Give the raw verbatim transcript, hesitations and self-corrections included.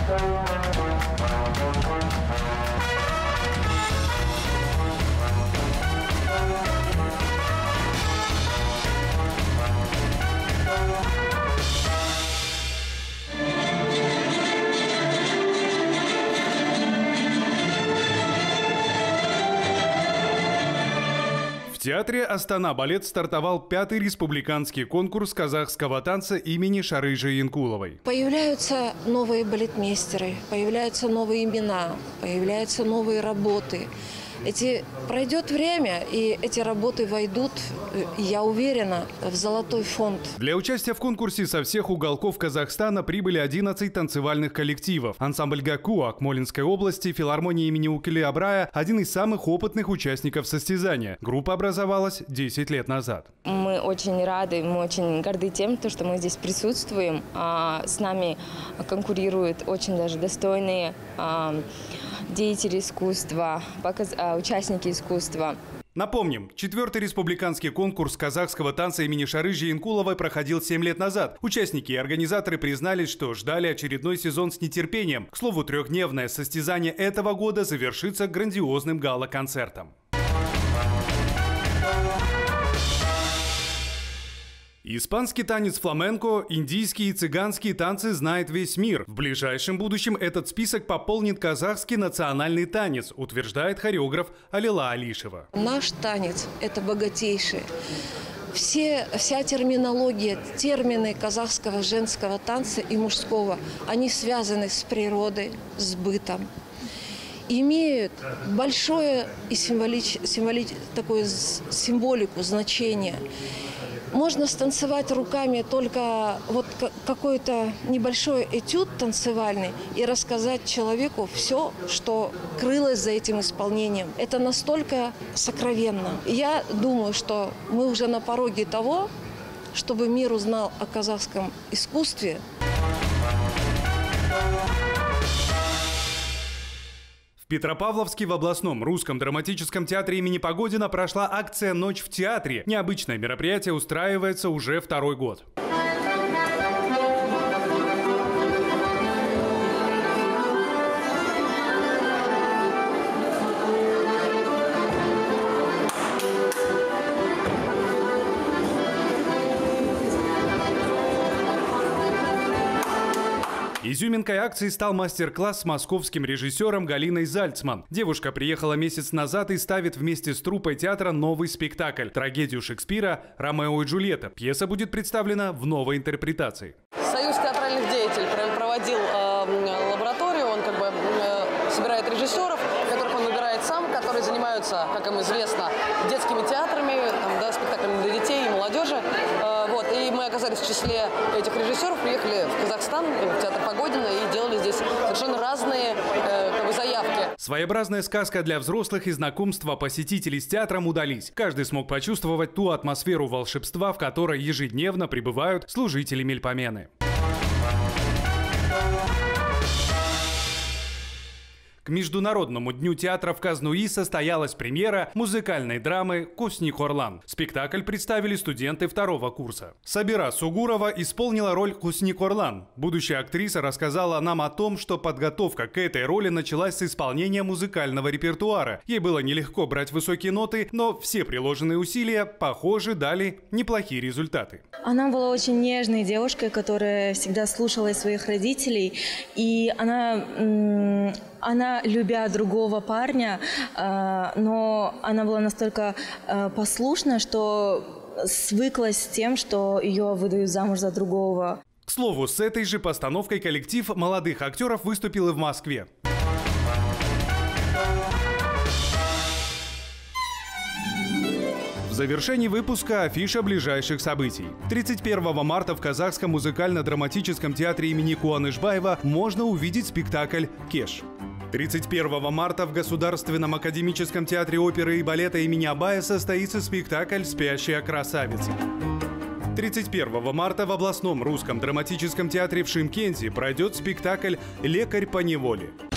В театре «Астана-балет» стартовал пятый республиканский конкурс казахского танца имени Шарыжи Янкуловой. Появляются новые балетмейстеры, появляются новые имена, появляются новые работы. Эти, пройдет время, и эти работы войдут, я уверена, в золотой фонд. Для участия в конкурсе со всех уголков Казахстана прибыли одиннадцать танцевальных коллективов. Ансамбль ГАКУ Акмолинской области, филармония имени Укили Абрая – один из самых опытных участников состязания. Группа образовалась десять лет назад. Мы очень рады, мы очень горды тем, что мы здесь присутствуем. С нами конкурируют очень даже достойные деятели искусства, участники искусства. Напомним, четвертый республиканский конкурс казахского танца имени Шарыжи Янкуловой проходил семь лет назад. Участники и организаторы признались, что ждали очередной сезон с нетерпением. К слову, трехдневное состязание этого года завершится грандиозным гала-концертом. Испанский танец фламенко, индийские и цыганские танцы знает весь мир. В ближайшем будущем этот список пополнит казахский национальный танец, утверждает хореограф Алила Алишева. Наш танец – это богатейший. Все, вся терминология, термины казахского женского танца и мужского, они связаны с природой, с бытом. Имеют большое и символич, символич, такую символику, значение. Можно станцевать руками только вот какой-то небольшой этюд танцевальный и рассказать человеку все, что крылось за этим исполнением. Это настолько сокровенно. Я думаю, что мы уже на пороге того, чтобы мир узнал о казахском искусстве. В Петропавловске в областном русском драматическом театре имени Погодина прошла акция «Ночь в театре». Необычное мероприятие устраивается уже второй год. Изюминкой акции стал мастер-класс с московским режиссером Галиной Зальцман. Девушка приехала месяц назад и ставит вместе с труппой театра новый спектакль – трагедию Шекспира «Ромео и Джульетта». Пьеса будет представлена в новой интерпретации. Союз театральных деятелей проводил э, лабораторию, он как бы э, собирает режиссеров, которых он выбирает сам, которые занимаются, как им известно, детскими театрами, там, да, спектаклями для детей и молодежи. Э, вот, и мы оказались в числе этих режиссеров, приехали в Казахстан, в театр Погодина и делали здесь совершенно разные э, как бы, заявки. Своеобразная сказка для взрослых и знакомства посетителей с театром удались. Каждый смог почувствовать ту атмосферу волшебства, в которой ежедневно пребывают служители Мельпомены. К Международному дню театра в Казнуи состоялась премьера музыкальной драмы «Кусник Орлан». Спектакль представили студенты второго курса. Сабира Сугурова исполнила роль Кусник Орлан. Будущая актриса рассказала нам о том, что подготовка к этой роли началась с исполнения музыкального репертуара. Ей было нелегко брать высокие ноты, но все приложенные усилия, похоже, дали неплохие результаты. Она была очень нежной девушкой, которая всегда слушалась своих родителей, и она... Она, любя другого парня, но она была настолько послушна, что свыклась с тем, что ее выдают замуж за другого. К слову, с этой же постановкой коллектив молодых актеров выступил и в Москве. В завершении выпуска афиша ближайших событий. тридцать первого марта в Казахском музыкально-драматическом театре имени Куанышбаева можно увидеть спектакль «Кеш». тридцать первого марта в Государственном академическом театре оперы и балета имени Абая состоится спектакль «Спящая красавица». тридцать первого марта в областном русском драматическом театре в Шымкенте пройдет спектакль «Лекарь по неволе».